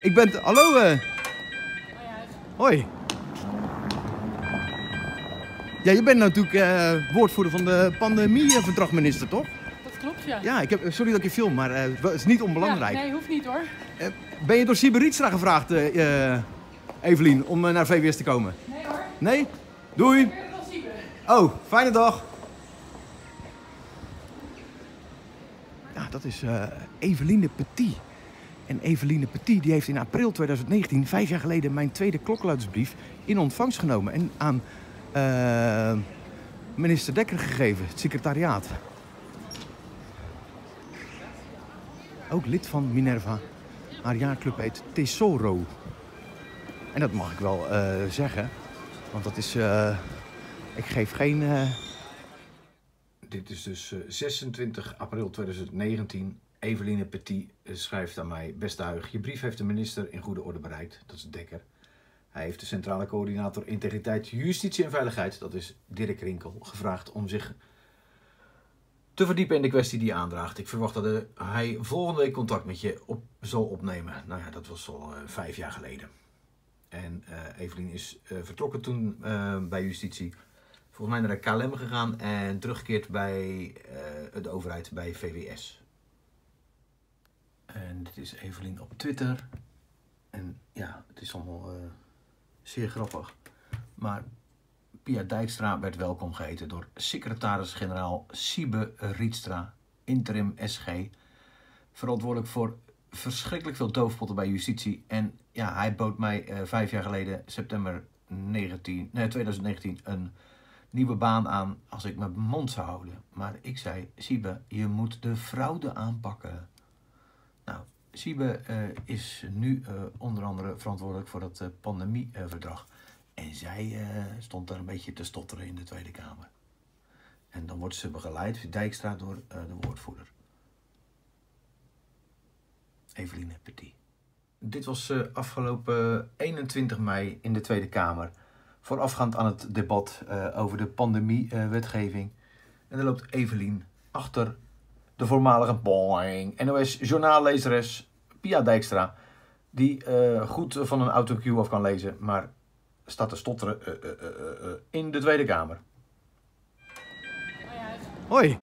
Ik ben... Hallo. Hoi. Ja, je bent natuurlijk woordvoerder van de pandemieverdragminister, toch? Dat klopt, ja. Ja, sorry dat ik je film, maar het is niet onbelangrijk. Ja, nee, hoeft niet hoor. Ben je door Siebe Rietstra gevraagd, Evelien, om naar VWS te komen? Nee hoor. Nee? Doei. Ik ben wel Siebe. Oh, fijne dag. Ja, dat is Eveline Petit. En Eveline Petit die heeft in april 2019, 5 jaar geleden, mijn tweede klokkenluidersbrief in ontvangst genomen. En aan minister Dekker gegeven, het secretariaat. Ook lid van Minerva. Haar jaarclub heet Tesoro. En dat mag ik wel zeggen. Want dat is... ik geef geen... Dit is dus 26 april 2019. Eveline Petit schrijft aan mij: beste Huig, je brief heeft de minister in goede orde bereikt. Dat is Dekker. Hij heeft de Centrale Coördinator Integriteit, Justitie en Veiligheid, dat is Dirk Rinkel, gevraagd om zich te verdiepen in de kwestie die je aandraagt. Ik verwacht dat hij volgende week contact met je zal opnemen. Nou ja, dat was al 5 jaar geleden. En Evelien is vertrokken toen bij Justitie. Volgens mij naar de KLM gegaan en teruggekeerd bij de overheid, bij VWS. En dit is Evelien op Twitter. En ja, het is allemaal zeer grappig. Maar Pia Dijkstra werd welkom geheten door secretaris-generaal Siebe Rietstra, interim SG. Verantwoordelijk voor verschrikkelijk veel doofpotten bij Justitie. En ja, hij bood mij 5 jaar geleden, september 2019, een nieuwe baan aan als ik mijn mond zou houden. Maar ik zei: Siebe, je moet de fraude aanpakken. Nou, Siebe is nu onder andere verantwoordelijk voor dat pandemieverdrag. En zij stond daar een beetje te stotteren in de Tweede Kamer. En dan wordt ze begeleid, Dijkstra, door de woordvoerder. Eveline Petit. Dit was afgelopen 21 mei in de Tweede Kamer. Voorafgaand aan het debat over de pandemiewetgeving. En daar loopt Evelien achter de voormalige NOS-journaallezeres Pia Dijkstra. Die goed van een autocue af kan lezen, maar staat te stotteren in de Tweede Kamer. Hoi. Hoi.